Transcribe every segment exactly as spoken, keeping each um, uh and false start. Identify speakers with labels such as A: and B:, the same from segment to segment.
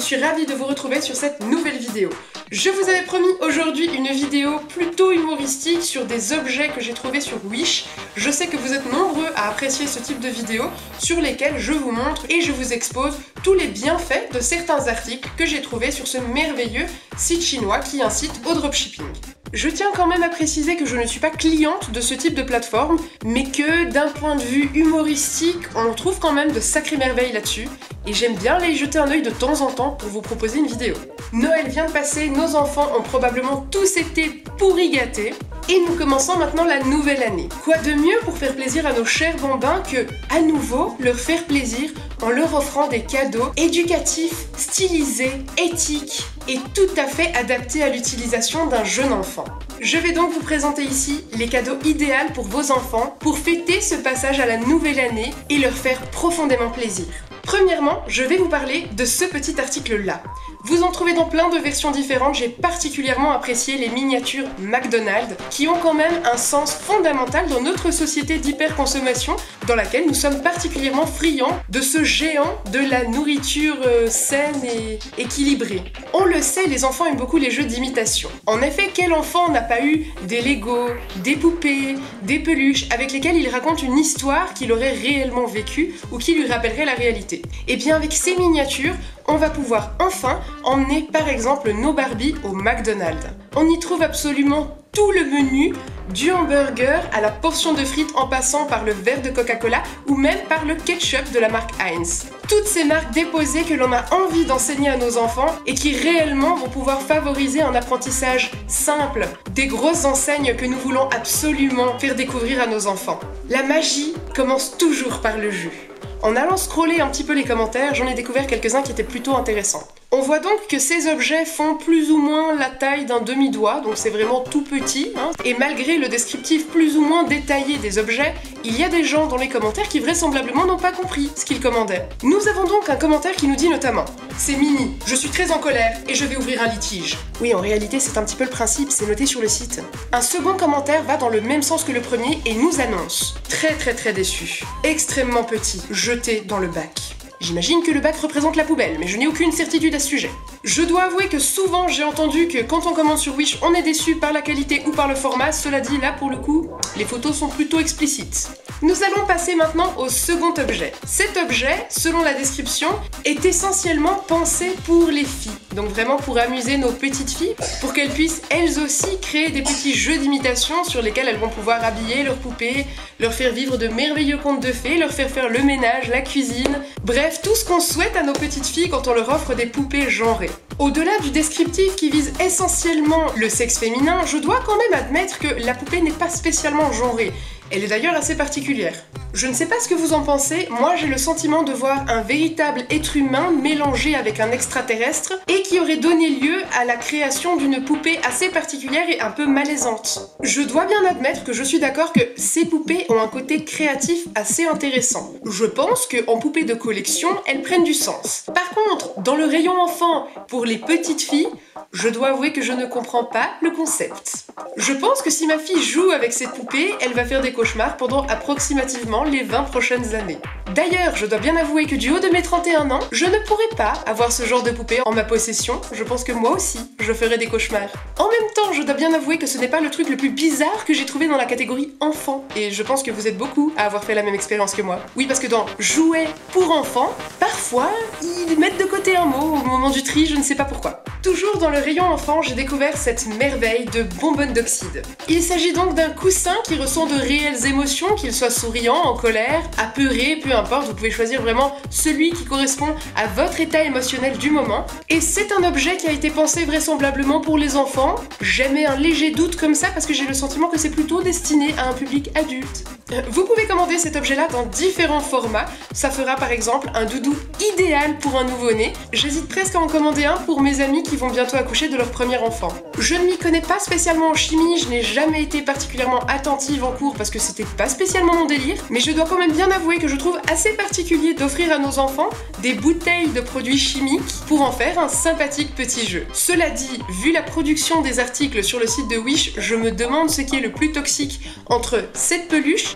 A: suis ravie de vous retrouver sur cette nouvelle vidéo. Je vous avais promis aujourd'hui une vidéo plutôt humoristique sur des objets que j'ai trouvés sur Wish. Je sais que vous êtes nombreux à apprécier ce type de vidéos sur lesquelles je vous montre et je vous expose tous les bienfaits de certains articles que j'ai trouvés sur ce merveilleux site chinois qui incite au dropshipping. Je tiens quand même à préciser que je ne suis pas cliente de ce type de plateforme, mais que d'un point de vue humoristique, on trouve quand même de sacrées merveilles là-dessus, et j'aime bien aller y jeter un œil de temps en temps pour vous proposer une vidéo. Noël vient de passer, nos enfants ont probablement tous été pourri gâtés, et nous commençons maintenant la nouvelle année. Quoi de mieux pour faire plaisir à nos chers bambins que, à nouveau, leur faire plaisir en leur offrant des cadeaux éducatifs, stylisés, éthiques et tout à fait adaptés à l'utilisation d'un jeune enfant. Je vais donc vous présenter ici les cadeaux idéaux pour vos enfants pour fêter ce passage à la nouvelle année et leur faire profondément plaisir. Premièrement, je vais vous parler de ce petit article-là. Vous en trouvez dans plein de versions différentes, j'ai particulièrement apprécié les miniatures McDonald's qui ont quand même un sens fondamental dans notre société d'hyperconsommation dans laquelle nous sommes particulièrement friands de ce géant de la nourriture euh, saine et équilibrée. On le sait, les enfants aiment beaucoup les jeux d'imitation. En effet, quel enfant n'a pas eu des Legos, des poupées, des peluches avec lesquels il raconte une histoire qu'il aurait réellement vécue ou qui lui rappellerait la réalité? Et bien avec ces miniatures, on va pouvoir enfin emmener par exemple nos Barbies au McDonald's. On y trouve absolument tout le menu, du hamburger à la portion de frites en passant par le verre de Coca-Cola ou même par le ketchup de la marque Heinz. Toutes ces marques déposées que l'on a envie d'enseigner à nos enfants et qui réellement vont pouvoir favoriser un apprentissage simple des grosses enseignes que nous voulons absolument faire découvrir à nos enfants. La magie commence toujours par le jeu. En allant scroller un petit peu les commentaires, j'en ai découvert quelques-uns qui étaient plutôt intéressants. On voit donc que ces objets font plus ou moins la taille d'un demi-doigt, donc c'est vraiment tout petit, hein. Et malgré le descriptif plus ou moins détaillé des objets, il y a des gens dans les commentaires qui vraisemblablement n'ont pas compris ce qu'ils commandaient. Nous avons donc un commentaire qui nous dit notamment « C'est mini, je suis très en colère et je vais ouvrir un litige ». Oui, en réalité c'est un petit peu le principe, c'est noté sur le site. Un second commentaire va dans le même sens que le premier et nous annonce « Très très très déçu, extrêmement petit, jeté dans le bac ». J'imagine que le bac représente la poubelle, mais je n'ai aucune certitude à ce sujet. Je dois avouer que souvent j'ai entendu que quand on commande sur Wish, on est déçu par la qualité ou par le format. Cela dit, là pour le coup, les photos sont plutôt explicites. Nous allons passer maintenant au second objet. Cet objet, selon la description, est essentiellement pensé pour les filles. Donc vraiment pour amuser nos petites filles, pour qu'elles puissent elles aussi créer des petits jeux d'imitation sur lesquels elles vont pouvoir habiller leurs poupées, leur faire vivre de merveilleux contes de fées, leur faire faire le ménage, la cuisine, bref, tout ce qu'on souhaite à nos petites filles quand on leur offre des poupées genrées. Au-delà du descriptif qui vise essentiellement le sexe féminin, je dois quand même admettre que la poupée n'est pas spécialement genrée. Elle est d'ailleurs assez particulière. Je ne sais pas ce que vous en pensez, moi j'ai le sentiment de voir un véritable être humain mélangé avec un extraterrestre et qui aurait donné lieu à la création d'une poupée assez particulière et un peu malaisante. Je dois bien admettre que je suis d'accord que ces poupées ont un côté créatif assez intéressant. Je pense qu'en poupée de collection, elles prennent du sens. Par contre, dans le rayon enfant, pour les petites filles, je dois avouer que je ne comprends pas le concept. Je pense que si ma fille joue avec cette poupée, elle va faire des cauchemars pendant approximativement les vingt prochaines années. D'ailleurs, je dois bien avouer que du haut de mes trente et un ans, je ne pourrais pas avoir ce genre de poupée en ma possession. Je pense que moi aussi, je ferais des cauchemars. En même temps, je dois bien avouer que ce n'est pas le truc le plus bizarre que j'ai trouvé dans la catégorie enfant. Et je pense que vous êtes beaucoup à avoir fait la même expérience que moi. Oui, parce que dans jouets pour enfants, parfois, ils mettent de côté un mot au moment du tri, je ne sais pas pourquoi. Toujours dans le rayon enfant, j'ai découvert cette merveille de bonbonne d'oxyde. Il s'agit donc d'un coussin qui ressent de réelles émotions, qu'il soit souriant, en colère, apeuré, peu importe, vous pouvez choisir vraiment celui qui correspond à votre état émotionnel du moment. Et c'est un objet qui a été pensé vraisemblablement pour les enfants. J'émets un léger doute comme ça parce que j'ai le sentiment que c'est plutôt destiné à un public adulte. Vous pouvez commander cet objet-là dans différents formats. Ça fera par exemple un doudou idéal pour un nouveau-né. J'hésite presque à en commander un pour mes amis qui vont bientôt accoucher de leur premier enfant. Je ne m'y connais pas spécialement en chimie, je n'ai jamais été particulièrement attentive en cours parce que c'était pas spécialement mon délire, mais je dois quand même bien avouer que je trouve assez particulier d'offrir à nos enfants des bouteilles de produits chimiques pour en faire un sympathique petit jeu. Cela dit, vu la production des articles sur le site de Wish, je me demande ce qui est le plus toxique entre cette peluche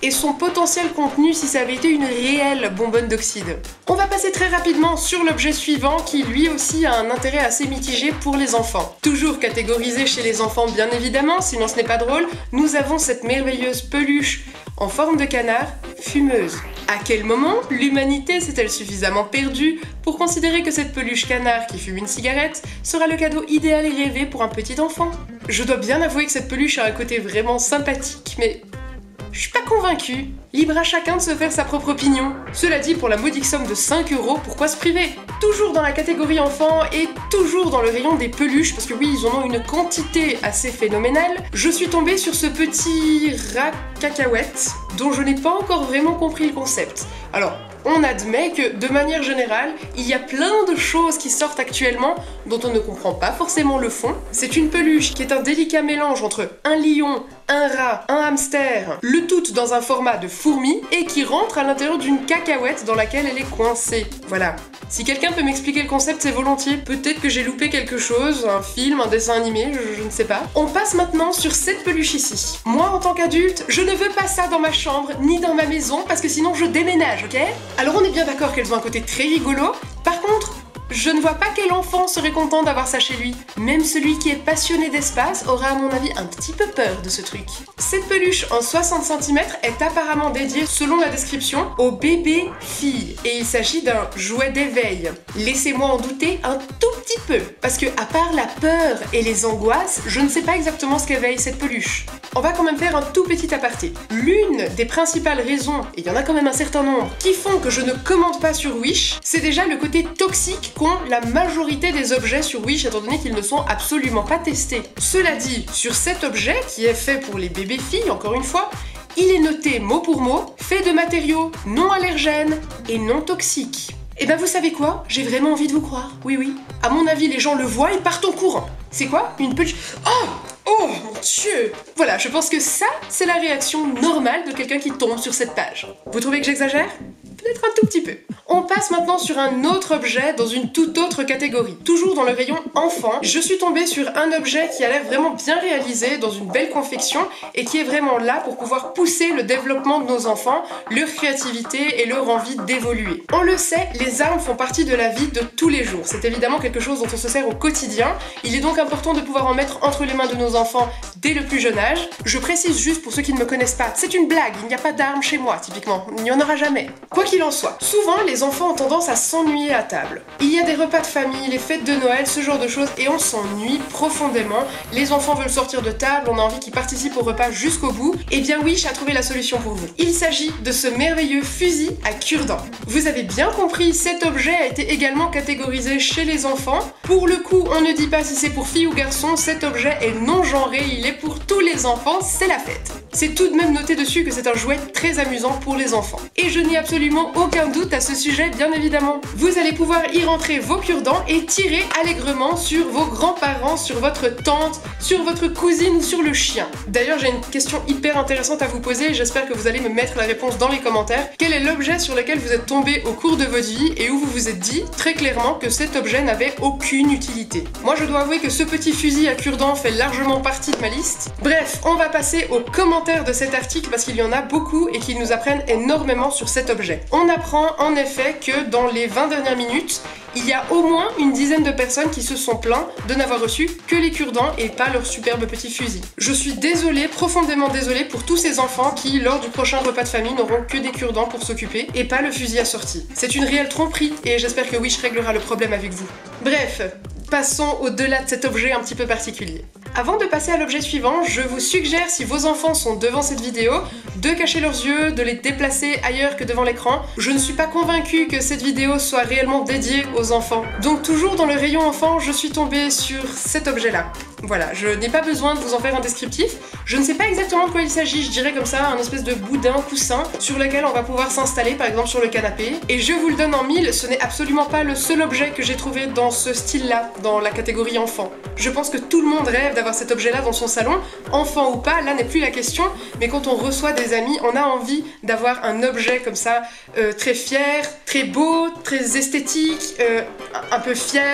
A: et son potentiel contenu si ça avait été une réelle bonbonne d'oxyde. On va passer très rapidement sur l'objet suivant qui lui aussi a un intérêt assez mitigé pour les enfants. Toujours catégorisé chez les enfants bien évidemment, sinon ce n'est pas drôle, nous avons cette merveilleuse peluche en forme de canard, fumeuse. À quel moment l'humanité s'est-elle suffisamment perdue pour considérer que cette peluche canard qui fume une cigarette sera le cadeau idéal et rêvé pour un petit enfant? Je dois bien avouer que cette peluche a un côté vraiment sympathique, mais je suis pas convaincue. Libre à chacun de se faire sa propre opinion. Cela dit, pour la modique somme de cinq euros, pourquoi se priver? Toujours dans la catégorie enfant et toujours dans le rayon des peluches, parce que oui, ils en ont une quantité assez phénoménale, je suis tombée sur ce petit rat cacahuète dont je n'ai pas encore vraiment compris le concept. Alors, on admet que, de manière générale, il y a plein de choses qui sortent actuellement dont on ne comprend pas forcément le fond. C'est une peluche qui est un délicat mélange entre un lion, un rat, un hamster, le tout dans un format de fourmi et qui rentre à l'intérieur d'une cacahuète dans laquelle elle est coincée. Voilà. Si quelqu'un peut m'expliquer le concept, c'est volontiers. Peut-être que j'ai loupé quelque chose, un film, un dessin animé, je, je ne sais pas. On passe maintenant sur cette peluche ici. Moi, en tant qu'adulte, je ne veux pas ça dans ma chambre, ni dans ma maison, parce que sinon je déménage, ok? Alors on est bien d'accord qu'elles ont un côté très rigolo. Par contre, je ne vois pas quel enfant serait content d'avoir ça chez lui. Même celui qui est passionné d'espace aura à mon avis un petit peu peur de ce truc. Cette peluche en soixante centimètres est apparemment dédiée, selon la description, aux bébés filles. Et il s'agit d'un jouet d'éveil. Laissez-moi en douter un tout petit peu. Parce que à part la peur et les angoisses, je ne sais pas exactement ce qu'éveille cette peluche. On va quand même faire un tout petit aparté. L'une des principales raisons, et il y en a quand même un certain nombre, qui font que je ne commande pas sur Wish, c'est déjà le côté toxique qu'ont la majorité des objets sur Wish, étant donné qu'ils ne sont absolument pas testés. Cela dit, sur cet objet, qui est fait pour les bébés filles, encore une fois, il est noté mot pour mot, fait de matériaux non allergènes et non toxiques. Et ben vous savez quoi? J'ai vraiment envie de vous croire. Oui oui. À mon avis, les gens le voient et partent en courant. C'est quoi? Une peluche... Oh! Oh mon dieu! Voilà, je pense que ça, c'est la réaction normale de quelqu'un qui tombe sur cette page. Vous trouvez que j'exagère? Peut-être un tout petit peu. On passe maintenant sur un autre objet dans une toute autre catégorie. Toujours dans le rayon enfant, je suis tombée sur un objet qui a l'air vraiment bien réalisé, dans une belle confection, et qui est vraiment là pour pouvoir pousser le développement de nos enfants, leur créativité et leur envie d'évoluer. On le sait, les armes font partie de la vie de tous les jours. C'est évidemment quelque chose dont on se sert au quotidien. Il est donc important de pouvoir en mettre entre les mains de nos enfants dès le plus jeune âge. Je précise juste pour ceux qui ne me connaissent pas, c'est une blague, il n'y a pas d'armes chez moi, typiquement. Il n'y en aura jamais. Quoi qu'il en soit, souvent les enfants ont tendance à s'ennuyer à table. Il y a des repas de famille, les fêtes de Noël, ce genre de choses, et on s'ennuie profondément. Les enfants veulent sortir de table, on a envie qu'ils participent au repas jusqu'au bout. Et bien Wish a trouvé la solution pour vous. Il s'agit de ce merveilleux fusil à cure-dent. Vous avez bien compris, cet objet a été également catégorisé chez les enfants. Pour le coup, on ne dit pas si c'est pour fille ou garçon, cet objet est non genré, il est pour tous les enfants, c'est la fête. C'est tout de même noté dessus que c'est un jouet très amusant pour les enfants. Et je n'ai absolument aucun doute à ce sujet, bien évidemment. Vous allez pouvoir y rentrer vos cure-dents et tirer allègrement sur vos grands-parents, sur votre tante, sur votre cousine ou sur le chien. D'ailleurs, j'ai une question hyper intéressante à vous poser et j'espère que vous allez me mettre la réponse dans les commentaires. Quel est l'objet sur lequel vous êtes tombé au cours de votre vie et où vous vous êtes dit très clairement que cet objet n'avait aucune utilité? Moi, je dois avouer que ce petit fusil à cure-dent fait largement partie de ma liste. Bref, on va passer aux commentaires de cet article parce qu'il y en a beaucoup et qui nous apprennent énormément sur cet objet. On apprend en effet que dans les vingt dernières minutes, il y a au moins une dizaine de personnes qui se sont plaints de n'avoir reçu que les cure-dents et pas leur superbe petit fusil. Je suis désolée, profondément désolée pour tous ces enfants qui, lors du prochain repas de famille, n'auront que des cure-dents pour s'occuper et pas le fusil assorti. C'est une réelle tromperie et j'espère que Wish réglera le problème avec vous. Bref, passons au-delà de cet objet un petit peu particulier. Avant de passer à l'objet suivant, je vous suggère, si vos enfants sont devant cette vidéo, de cacher leurs yeux, de les déplacer ailleurs que devant l'écran. Je ne suis pas convaincue que cette vidéo soit réellement dédiée aux enfants. Donc toujours dans le rayon enfant, je suis tombée sur cet objet-là. Voilà, je n'ai pas besoin de vous en faire un descriptif. Je ne sais pas exactement de quoi il s'agit, je dirais comme ça, un espèce de boudin coussin sur lequel on va pouvoir s'installer, par exemple sur le canapé. Et je vous le donne en mille, ce n'est absolument pas le seul objet que j'ai trouvé dans ce style-là, dans la catégorie enfant. Je pense que tout le monde rêve d'avoir cet objet-là dans son salon, enfant ou pas, là n'est plus la question, mais quand on reçoit des amis, on a envie d'avoir un objet comme ça, euh, très fier, très beau, très esthétique, euh, un peu fier,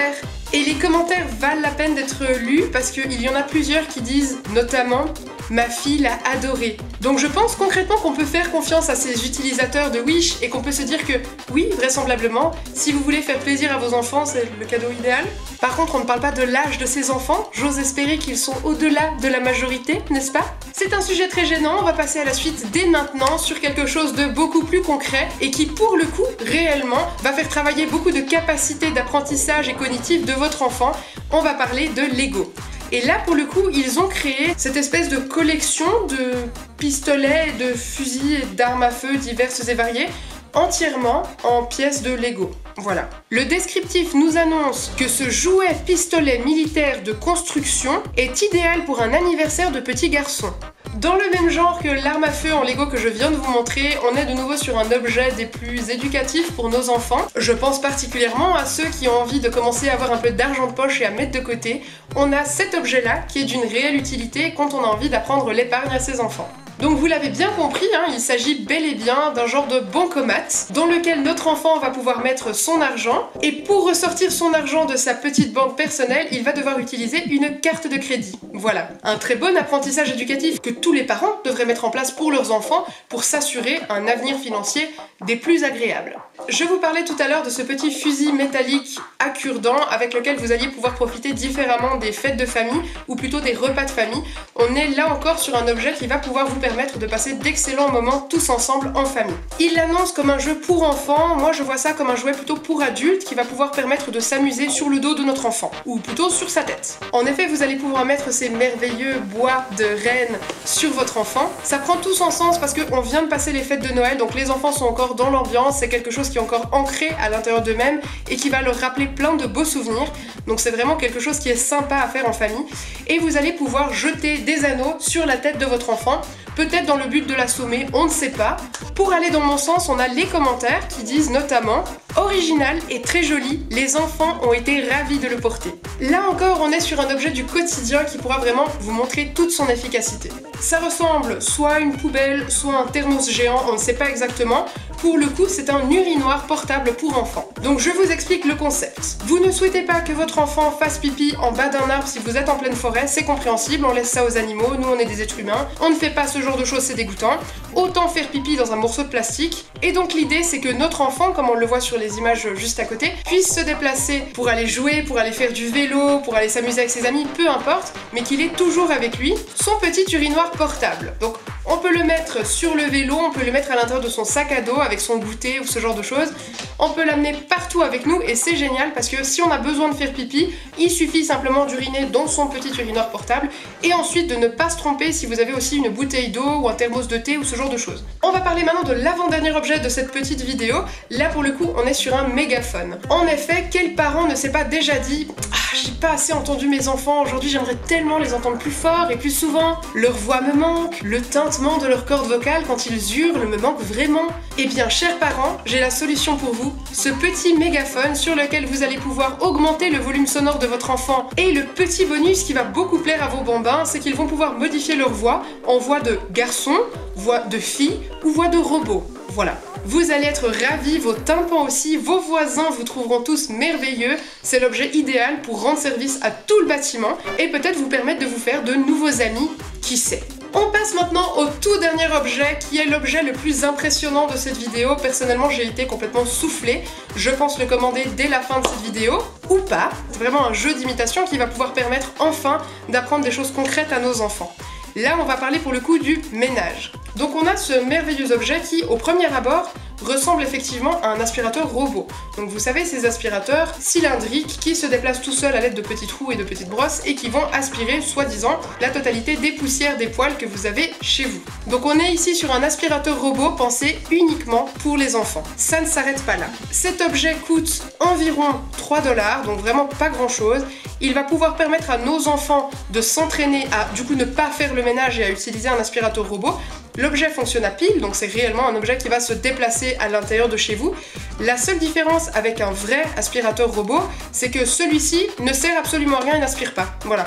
A: Et les commentaires valent la peine d'être lus parce qu'il y en a plusieurs qui disent notamment « Ma fille l'a adoré ». Donc je pense concrètement qu'on peut faire confiance à ces utilisateurs de Wish et qu'on peut se dire que oui, vraisemblablement, si vous voulez faire plaisir à vos enfants, c'est le cadeau idéal. Par contre, on ne parle pas de l'âge de ces enfants, j'ose espérer qu'ils sont au-delà de la majorité, n'est-ce pas? C'est un sujet très gênant, on va passer à la suite dès maintenant sur quelque chose de beaucoup plus concret et qui, pour le coup, réellement, va faire travailler beaucoup de capacités d'apprentissage et cognitif de votre enfant. On va parler de Lego. Et là, pour le coup, ils ont créé cette espèce de collection de pistolets, de fusils et d'armes à feu diverses et variées, entièrement en pièces de Lego. Voilà. Le descriptif nous annonce que ce jouet pistolet militaire de construction est idéal pour un anniversaire de petit garçon. Dans le même genre que l'arme à feu en Lego que je viens de vous montrer, on est de nouveau sur un objet des plus éducatifs pour nos enfants. Je pense particulièrement à ceux qui ont envie de commencer à avoir un peu d'argent de poche et à mettre de côté. On a cet objet-là qui est d'une réelle utilité quand on a envie d'apprendre l'épargne à ses enfants. Donc vous l'avez bien compris, hein, il s'agit bel et bien d'un genre de bancomat dans lequel notre enfant va pouvoir mettre son argent et pour ressortir son argent de sa petite banque personnelle, il va devoir utiliser une carte de crédit. Voilà, un très bon apprentissage éducatif que tous les parents devraient mettre en place pour leurs enfants pour s'assurer un avenir financier des plus agréables. Je vous parlais tout à l'heure de ce petit fusil métallique à cure-dent avec lequel vous alliez pouvoir profiter différemment des fêtes de famille ou plutôt des repas de famille. On est là encore sur un objet qui va pouvoir vous permettre de passer d'excellents moments tous ensemble en famille. Il l'annonce comme un jeu pour enfants, moi je vois ça comme un jouet plutôt pour adultes qui va pouvoir permettre de s'amuser sur le dos de notre enfant, ou plutôt sur sa tête. En effet, vous allez pouvoir mettre ces merveilleux bois de rennes sur votre enfant. Ça prend tout son sens parce qu'on vient de passer les fêtes de Noël, donc les enfants sont encore dans l'ambiance, c'est quelque chose qui est encore ancré à l'intérieur d'eux-mêmes et qui va leur rappeler plein de beaux souvenirs. Donc c'est vraiment quelque chose qui est sympa à faire en famille. Et vous allez pouvoir jeter des anneaux sur la tête de votre enfant, peut-être dans le but de l'assommer, on ne sait pas. Pour aller dans mon sens, on a les commentaires qui disent notamment « Original et très joli, les enfants ont été ravis de le porter ». Là encore, on est sur un objet du quotidien qui pourra vraiment vous montrer toute son efficacité. Ça ressemble soit à une poubelle, soit à un thermos géant, on ne sait pas exactement. Pour le coup, c'est un urinoir portable pour enfants. Donc je vous explique le concept. Vous ne souhaitez pas que votre enfant fasse pipi en bas d'un arbre si vous êtes en pleine forêt, c'est compréhensible, on laisse ça aux animaux, nous on est des êtres humains, on ne fait pas ce genre de choses, c'est dégoûtant. Autant faire pipi dans un morceau de plastique. Et donc l'idée c'est que notre enfant, comme on le voit sur les images juste à côté, puisse se déplacer pour aller jouer, pour aller faire du vélo, pour aller s'amuser avec ses amis, peu importe, mais qu'il ait toujours avec lui son petit urinoir portable. Donc on peut le mettre sur le vélo, on peut le mettre à l'intérieur de son sac à dos avec son goûter ou ce genre de choses. On peut l'amener partout avec nous et c'est génial parce que si on a besoin de faire pipi, il suffit simplement d'uriner dans son petit urinoir portable et ensuite de ne pas se tromper si vous avez aussi une bouteille d'eau ou un thermos de thé ou ce genre de choses. On va parler maintenant de l'avant-dernier objet de cette petite vidéo. Là pour le coup, on est sur un mégaphone. En effet, quel parent ne s'est pas déjà dit « Ah, j'ai pas assez entendu mes enfants, aujourd'hui j'aimerais tellement les entendre plus fort et plus souvent. Leur voix me manque, le tintement de leur corde vocale quand ils hurlent me manque vraiment. » Eh bien, chers parents, j'ai la solution pour vous. Ce petit mégaphone sur lequel vous allez pouvoir augmenter le volume sonore de votre enfant. Et le petit bonus qui va beaucoup plaire à vos bambins, c'est qu'ils vont pouvoir modifier leur voix en voix de garçon, voix de fille ou voix de robot. Voilà. Vous allez être ravis, vos tympans aussi, vos voisins vous trouveront tous merveilleux. C'est l'objet idéal pour rendre service à tout le bâtiment et peut-être vous permettre de vous faire de nouveaux amis, qui sait. On passe maintenant au tout dernier objet qui est l'objet le plus impressionnant de cette vidéo. Personnellement, j'ai été complètement soufflée. Je pense le commander dès la fin de cette vidéo, ou pas. C'est vraiment un jeu d'imitation qui va pouvoir permettre enfin d'apprendre des choses concrètes à nos enfants. Là, on va parler pour le coup du ménage. Donc on a ce merveilleux objet qui, au premier abord, ressemble effectivement à un aspirateur robot. Donc vous savez, ces aspirateurs cylindriques qui se déplacent tout seuls à l'aide de petits trous et de petites brosses et qui vont aspirer, soi-disant, la totalité des poussières des poils que vous avez chez vous. Donc on est ici sur un aspirateur robot pensé uniquement pour les enfants. Ça ne s'arrête pas là. Cet objet coûte environ trois dollars, donc vraiment pas grand-chose. Il va pouvoir permettre à nos enfants de s'entraîner à, du coup, ne pas faire le ménage et à utiliser un aspirateur robot. L'objet fonctionne à pile, donc c'est réellement un objet qui va se déplacer à l'intérieur de chez vous. La seule différence avec un vrai aspirateur robot, c'est que celui-ci ne sert absolument à rien et n'aspire pas. Voilà.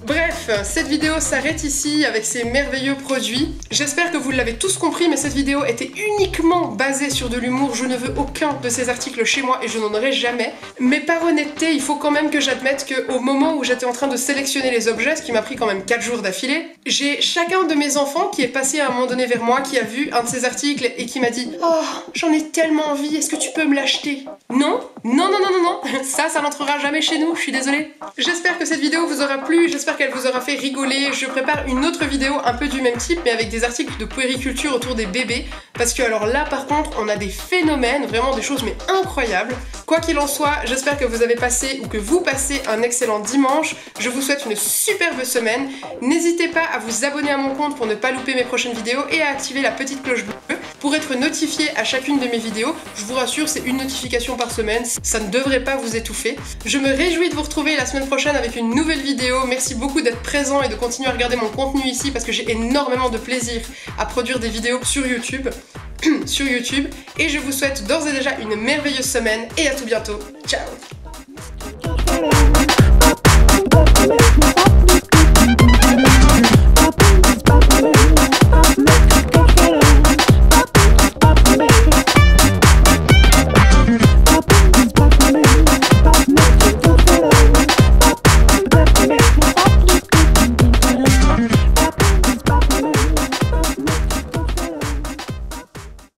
A: Bref, cette vidéo s'arrête ici avec ces merveilleux produits. J'espère que vous l'avez tous compris, mais cette vidéo était uniquement basée sur de l'humour. Je ne veux aucun de ces articles chez moi et je n'en aurai jamais. Mais par honnêteté, il faut quand même que j'admette qu'au moment où j'étais en train de sélectionner les objets, ce qui m'a pris quand même quatre jours d'affilée, j'ai chacun de mes enfants qui est passé à un moment donné vers moi, qui a vu un de ces articles et qui m'a dit « Oh, j'en ai tellement envie, est-ce que tu peux me l'acheter ?» Non, non, non, non, non, non, ça, ça n'entrera jamais chez nous, je suis désolée. J'espère que cette vidéo vous aura plu, j'espère qu'elle vous aura fait rigoler. Je prépare une autre vidéo un peu du même type, mais avec des articles de puériculture autour des bébés, parce que alors là, par contre, on a des phénomènes, vraiment des choses mais incroyables. Quoi qu'il en soit, j'espère que vous avez passé ou que vous passez un excellent dimanche. Je vous souhaite une superbe semaine. N'hésitez pas à vous abonner à mon compte pour ne pas louper mes prochaines vidéos et à activer la petite cloche bleue pour être notifié à chacune de mes vidéos. Je vous rassure, c'est une notification par semaine, ça ne devrait pas vous étouffer. Je me réjouis de vous retrouver la semaine prochaine avec une nouvelle vidéo. Merci beaucoup d'être présent et de continuer à regarder mon contenu ici parce que j'ai énormément de plaisir à produire des vidéos sur YouTube. sur YouTube. Et je vous souhaite d'ores et déjà une merveilleuse semaine et à tout bientôt. Ciao!